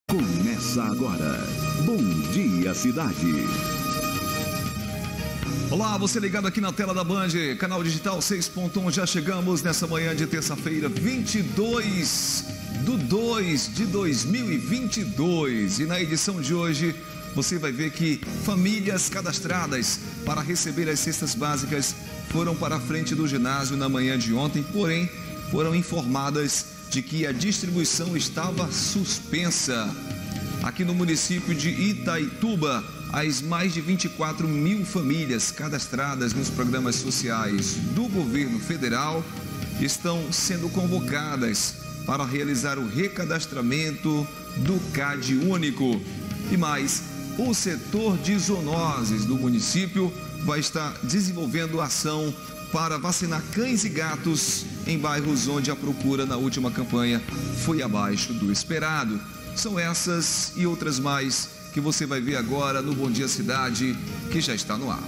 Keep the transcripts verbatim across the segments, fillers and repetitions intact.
Começa agora. Bom Dia Cidade. Olá, você ligado aqui na tela da Band, canal digital seis ponto um. Já chegamos nessa manhã de terça-feira, vinte e dois de dois de dois mil e vinte e dois. E na edição de hoje, você vai ver que famílias cadastradas para receber as cestas básicas foram para a frente do ginásio na manhã de ontem, porém foram informadas de que a distribuição estava suspensa. Aqui no município de Itaituba, as mais de vinte e quatro mil famílias cadastradas nos programas sociais do governo federal estão sendo convocadas para realizar o recadastramento do C A D único. E mais, o setor de zoonoses do município vai estar desenvolvendo ação para vacinar cães e gatos em bairros onde a procura na última campanha foi abaixo do esperado. São essas e outras mais que você vai ver agora no Bom Dia Cidade, que já está no ar.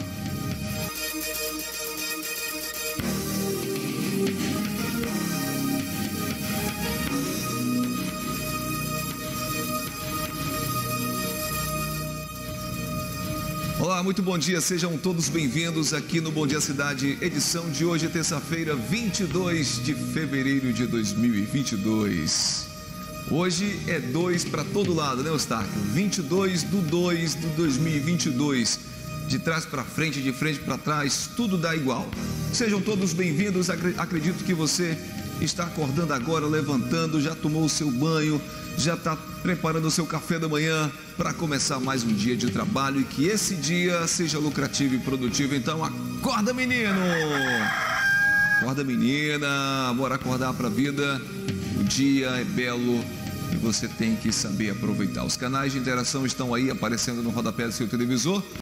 Olá, muito bom dia, sejam todos bem-vindos aqui no Bom Dia Cidade, edição de hoje, terça-feira, vinte e dois de fevereiro de dois mil e vinte e dois. Hoje é dois para todo lado, né, Eustáquio? vinte e dois de dois de dois mil e vinte e dois. De trás para frente, de frente para trás, tudo dá igual. Sejam todos bem-vindos. Acredito que você está acordando agora, levantando, já tomou o seu banho, já está preparando o seu café da manhã para começar mais um dia de trabalho e que esse dia seja lucrativo e produtivo. Então, acorda, menino! Acorda, menina! Bora acordar para a vida. O dia é belo e você tem que saber aproveitar. Os canais de interação estão aí aparecendo no rodapé do seu televisor.